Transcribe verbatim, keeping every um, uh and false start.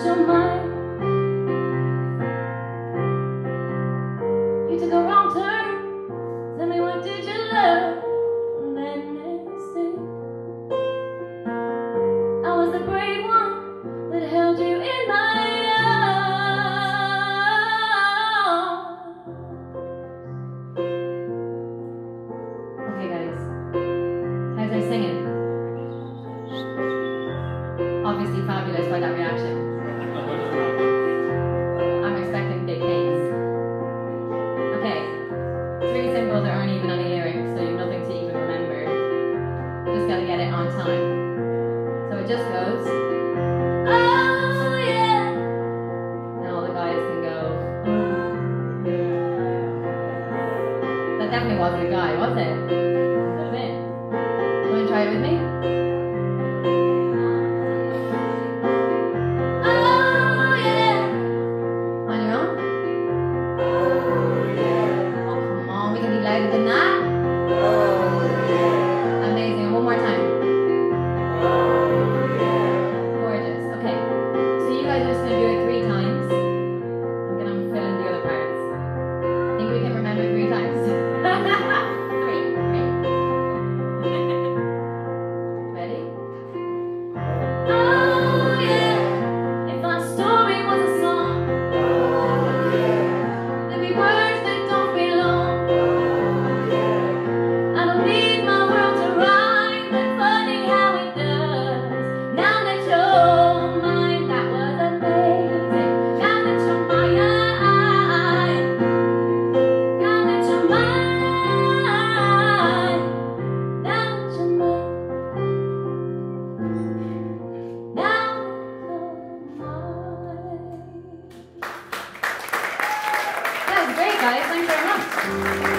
your mind. You took a wrong turn. Tell me, what did you learn from that mistake? I was the brave one that held you in my arms. Okay, guys, how's I singing? Obviously fabulous by that reaction. I'm expecting big things. Okay, it's really simple. There aren't even any lyrics, so you've nothing to even remember. Just gotta get it on time. So it just goes, oh yeah. And all the guys can go, oh yeah. That definitely wasn't a guy, was it? Could have been. You wanna try it with me? Louder than that. Oh, yeah. Amazing. One more time. Oh, yeah. Gorgeous. Okay. So you guys are just going to do it three times. I'm going to fill in the other parts. I think we can remember three times. three. Three. Ready? Oh, yeah. If our story was a song, oh, yeah. There'd be words that don't belong. That was great, guys. Thanks very much.